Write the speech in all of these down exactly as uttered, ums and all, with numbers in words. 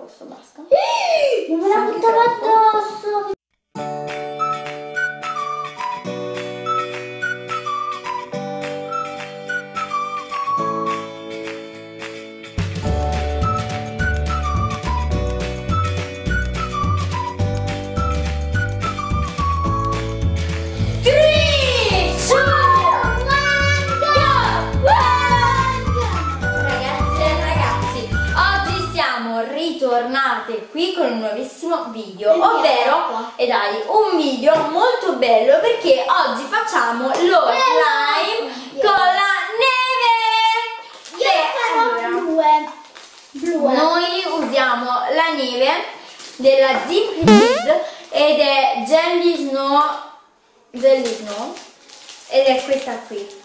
posto, basta. Non me la buttavo addosso. Tornate qui con un nuovissimo video, ovvero e dai un video molto bello perché oggi facciamo lo slime con la neve. Io farò allora, blu, blu. Noi usiamo la neve della Zippy ed è Jelly Snow, Jelly Snow ed è questa qui.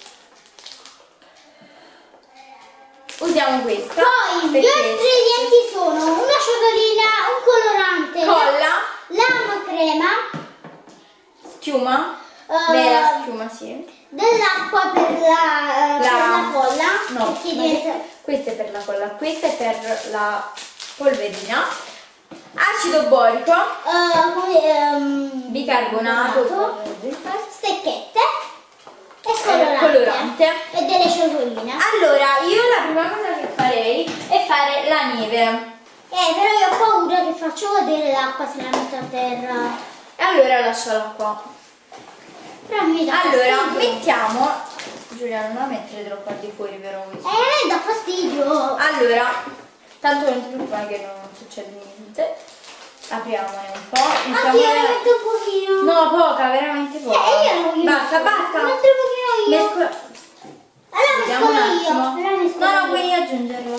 Usiamo questa. Poi gli ingredienti sono una ciotolina, un colorante, colla, lama crema, schiuma, uh, vera schiuma, sì, dell'acqua per la, la, per la colla. No, diventa... questa è per la colla, questa è per la polverina, acido borico, uh, um, bicarbonato, stecchette e colorante, colorante e delle ciotoline. Allora io la prima cosa che farei è fare la neve. Eh, però io ho paura che faccio vedere l'acqua se la metto a terra. E allora lasciala qua. Però mi dà allora fastidio. mettiamo, Giulia, non la mettere troppo al di fuori però. Eh, a me dà fastidio. Allora, tanto non ti preoccupare che non succede niente. Apriamone un po'. Anche io ne metto un pochino. No, poca, veramente poca. Eh, io non voglio. Basta, basta. Metto un pochino io. Mescola. Allora Vediamo un mescolo io. attimo. Allora mescolo No, no, io. puoi aggiungerla.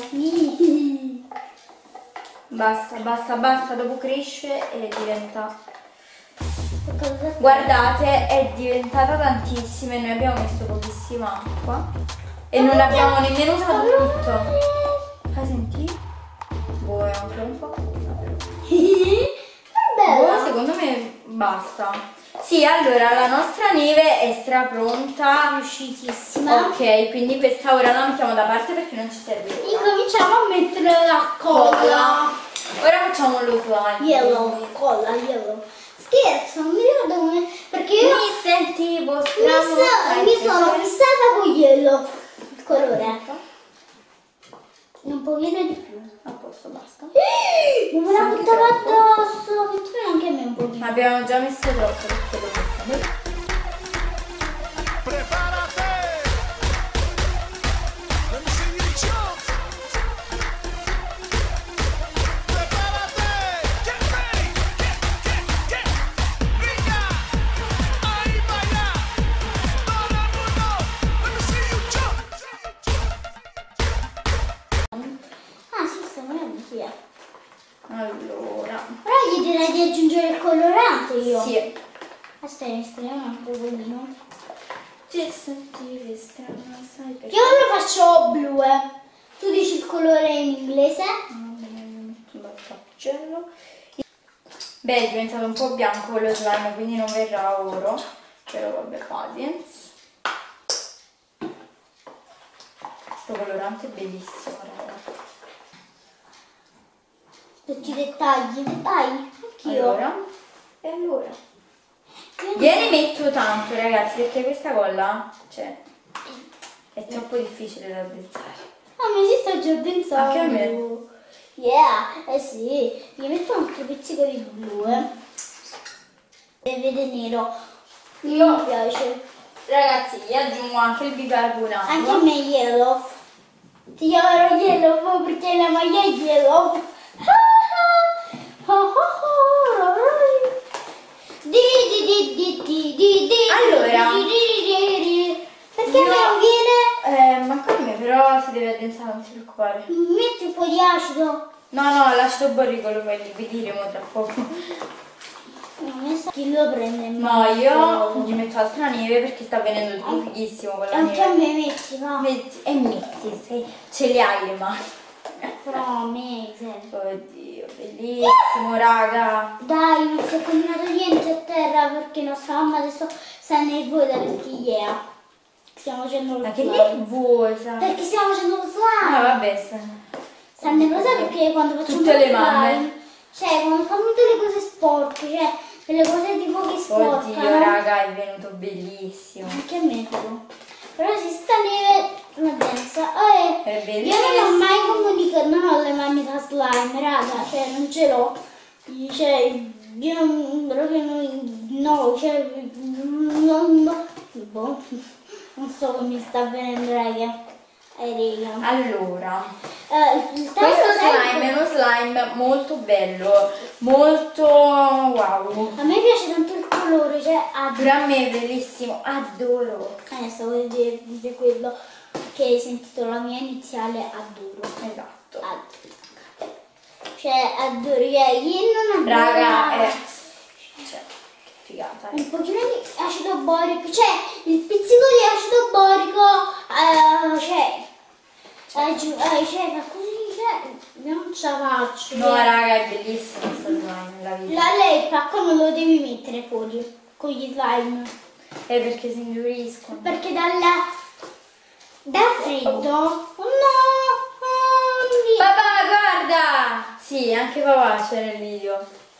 Basta, basta, basta. Dopo cresce e diventa... Guardate, è diventata tantissima e noi abbiamo messo pochissima acqua. E non l'abbiamo nemmeno usato tutto. Fai sentire? Boh, è anche un po'. Oh, secondo me basta. Sì, allora la nostra neve è stra pronta, riuscitissima. Ok, quindi questa ora la mettiamo da parte perché non ci serve. Incominciamo a mettere la colla. Ora facciamo lo slime. Yellow, colla, yellow. Scherzo, non mi ricordo come. Perché io mi sentivo mi, so, mi sono fissata con yellow. Il colore. Un pochino di più. A posto, basta. Non me la buttavo addosso. Mettimi anche a me un pochino. Abbiamo già messo troppo perché lo mettiamo. Preparate! Let me see you jump! Preparate! Get ready! Get, get, get! Venga! Ahí vaya! Todo el mundo! Let me see you jump! Ah sì, sta venendo via. Allora. Però gli direi di aggiungere il colorante io. Sì. Aspetta, mi scriviamo un altro pochino. Ti sentivi strano, sai perché? Io lo faccio blu, eh. Tu dici il colore in inglese? Beh, è diventato un po' bianco lo slime, quindi non verrà oro. Però vabbè, pazienza. Questo colorante è bellissimo, ragazzi. Tutti i dettagli. Dai, anch'io. Allora, e allora? Gliene metto tanto, ragazzi, perché questa colla, cioè, è troppo difficile da addensare. Ah, ma si sta già addensando. Anche a me. Yeah, eh sì. Gli metto un altro pizzico di blu, eh. E vede nero. Io- Mi piace. Ragazzi, gli aggiungo anche il bicarbonato. Anche a me yellow. Ti chiamerò yellow perché la maglia è yellow. Di di di di di di di. Allora, di di di di. Perché io- a me non viene? Eh, ma come? Però si deve addensare, non ti preoccupare. Metti un po' di acido. No, no, l'acido borico lo fai liquidiremo tra poco. Non mi sa chi lo prende in No, mano. io gli metto altra neve perché sta venendo tutto fighissimo con la Anche a neve. me metti, va. Metti, e metti, sei, ce li hai le mani. Però a me serve. Oddio, bellissimo, raga. Dai, non si è combinato niente a terra perché nostra mamma adesso sta nervosa perché yeah. Stiamo facendo lo Ma che slime. nervosa. Perché stiamo facendo lo Ah, slime. vabbè, sta- Tante cose perché quando facciamo Tutte le slime, mamme. cioè quando fanno tutte le cose sporche, cioè delle cose tipo che sporcano. Oddio, raga, è venuto bellissimo. Anche a me però. Però si sta neve la densa. Eh, È io bellissimo. non ho mai comunicato, non ho le mani da slime, raga, cioè non ce l'ho. Cioè, io non, proprio non, no, cioè, non, no, boh, non so come mi sta venendo, raga. Eh, raga. Allora, Eh, il questo terzo slime è uno slime molto bello, molto wow. a me piace tanto il colore, cioè adoro. Pure a me è bellissimo, adoro. Eh, stavo dire, dire quello che hai sentito la mia iniziale, adoro. Esatto. Adoro. Cioè, adoro, cioè, io non adoro. Raga, è... cioè, che figata. eh. Un pochino di acido borico, cioè il pizzico di acido borico, eh, cioè, eh, giu- eh, cioè, fa così, cioè, io non ce la faccio. No, cioè. raga, è bellissimo questo slime, la vita. La lei il pacco non lo devi mettere fuori con gli slime, È perché si induriscono. perché dalla, dal freddo, oh no, oh, non di- Papà, guarda! Sì, anche papà c'è nel video.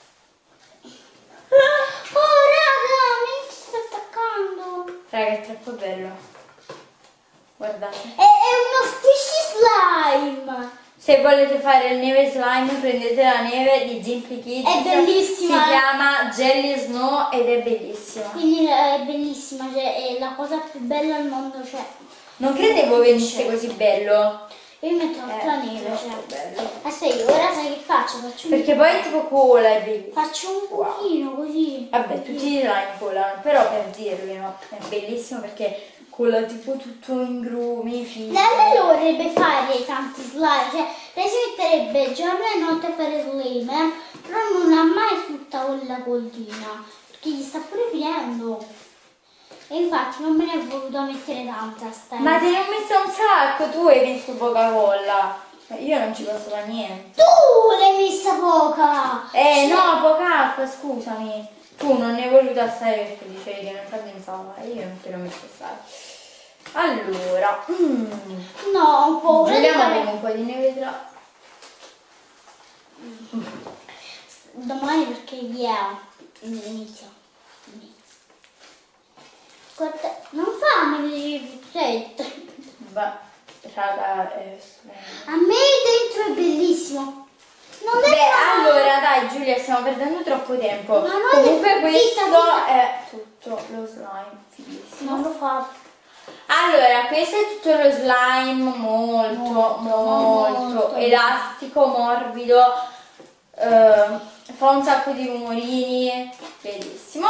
oh raga, mi sta attaccando, Raga, è troppo bello. Guardate. è, è uno squishy slime. Se volete fare il neve slime, prendete la neve di Simply Kids. È bellissima, Si eh. chiama Jelly Snow ed è bellissima. Quindi è bellissima, cioè è la cosa più bella al mondo, cioè Non credevo venisse così bello. io metto È altra neve, troppo cioè. bello. Adesso io ora sai che faccio? Faccio un, Perché poi è tipo cola, è bellissimo. faccio un pochino così. Vabbè, tutti i slime colano, però per dirvi, no? È bellissimo perché cola tipo tutto in grumi, fili. Lei lo vorrebbe fare tanti slime, cioè lei si metterebbe giorno e notte a fare slime, eh, però non ha mai tutta quella coldina, perché gli sta pure finendo. E infatti non me ne è voluto mettere tanta sta. Ma te ne ho messo un sacco, tu hai messo poca colla. Io non ci posso fare niente. Tu l'hai messa poca! Eh Cioè, no, poca acqua, scusami. Tu non ne hai voluto assare perché dicevi che non fa pensava, io non te l'ho messo assare. Allora, mm. no, un po'. Giulia, mandiamo un po' di neve tra... Domani perché yeah, inizio. Guarda, non fammi il pizzetto. Beh, raga, è... A me dentro è bellissimo. Non è Beh, male. allora dai Giulia, stiamo perdendo troppo tempo. Ma non Comunque è- questo zitta, zitta. è tutto lo slime, fighissimo. Non lo fa. Allora, questo è tutto lo slime molto, Molto, molto, molto. elastico, morbido, eh, fa un sacco di rumorini, bellissimo.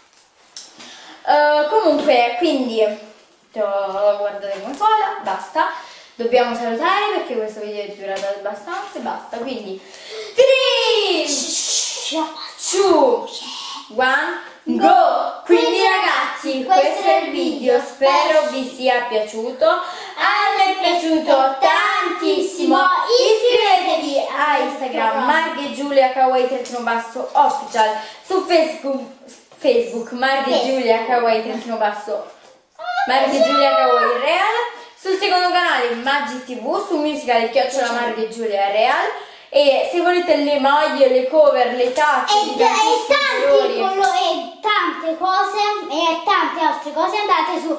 Eh, comunque, quindi, to- guardate come cola, basta. Dobbiamo salutare perché questo video è durato abbastanza e basta. Quindi, tre, due, uno, go! Quindi ragazzi, questo è il video, spero vi sia piaciuto. A me è piaciuto tantissimo. Iscrivetevi a Instagram Marghe Giulia Kawaii trattino basso official, su Facebook Facebook Marghe Giulia Kawaii trattino basso Marghe Giulia Kawaii Real, sul secondo canale Maggi tivù, su Musicale chiocciola Marghe Giulia Real. E se volete le maglie, le cover, le tazze, E, i e, tantissimi tanti colori, collo- e tante cose e tante altre cose andate su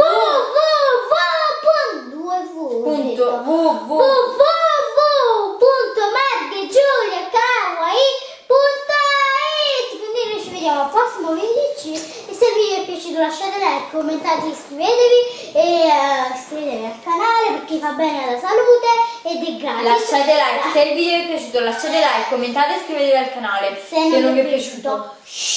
www punto www punto marghegiuliakawaii punto it. Quindi noi ci vediamo al prossimo video e se il video vi è piaciuto lasciate like, commentate, iscrivetevi e uh, iscrivetevi al canale perché fa bene alla salute ed è gratis. lasciate like, se il video vi è piaciuto lasciate like, commentate e iscrivetevi al canale Se non vi è piaciuto,